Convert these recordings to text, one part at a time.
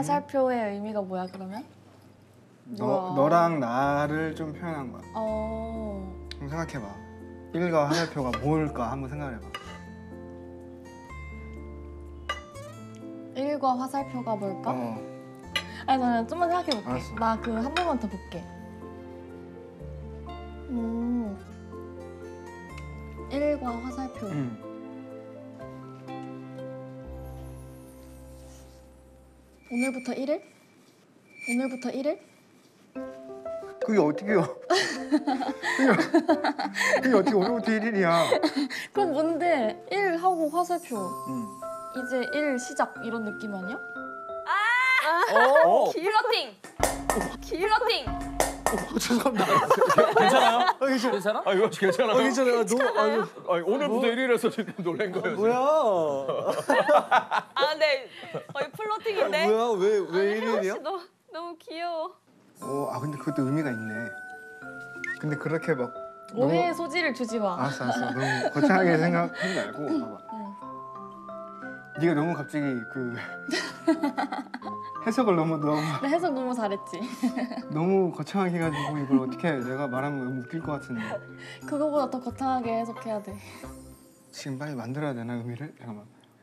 화살표의 의미가 뭐야 그러면? 너랑 나를 좀 표현한 거야. 한번 생각해봐. 1과 화살표가 뭘까 한번 생각해봐. 1과 화살표가 뭘까? 아니 저는 좀만 생각해볼게. 알았어. 나 그 한 번만 더 볼게. 1과 화살표. 오늘부터 1일? 오늘부터 1일? 그게 어떻게요? 그게 어떻게 오늘부터 1일이야? 그럼 뭔데? 1 하고 화살표. 이제 1 시작 이런 느낌 아니야? 플러팅! 플러팅! 죄송합니다. 괜찮아요? 괜찮아? 아 이거 괜찮아요? 괜찮아요. 아니, 오늘부터 1일에서 지금 놀란 거예요. 뭐야? 아 근데 거의 플러팅인데? 뭐야? 왜 1일이야? 너무 귀여워. 근데 그것도 의미가 있네. 근데 그렇게 막 오해의 소지를 주지 마. 알았어. 너무 거창하게 생각하지 말고 봐봐. 네가 너무 갑자기 그 해석을 너무 나 해석 너무 잘했지. 너무 거창하게 해가지고 이걸 어떻게 해? 내가 말하면 너무 웃길 것 같은데. 그거보다 더 거창하게 해석해야 돼. 지금 빨리 만들어야 되나 의미를? 잠깐만.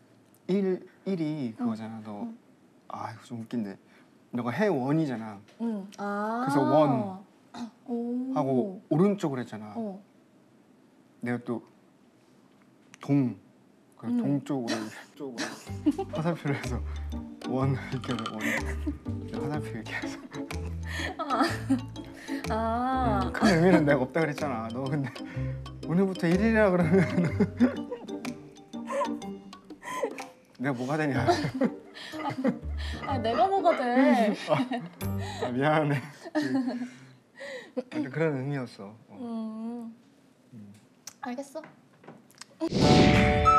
1이 그거잖아. 너 이거 좀 웃긴데. 너가 해원이잖아. 그래서 원 하고 오른쪽으로 했잖아. 내가 또 동. 그래서 동쪽으로 화살표를 해서 원 이렇게 해서 원 화살표 이렇게 해서 큰 의미는 내가 없다 그랬잖아. 너 근데 오늘부터 1일이라 그러면 내가 뭐가 되냐. 내가 뭐가 돼. 미안해. 그런 의미였어. 알겠어.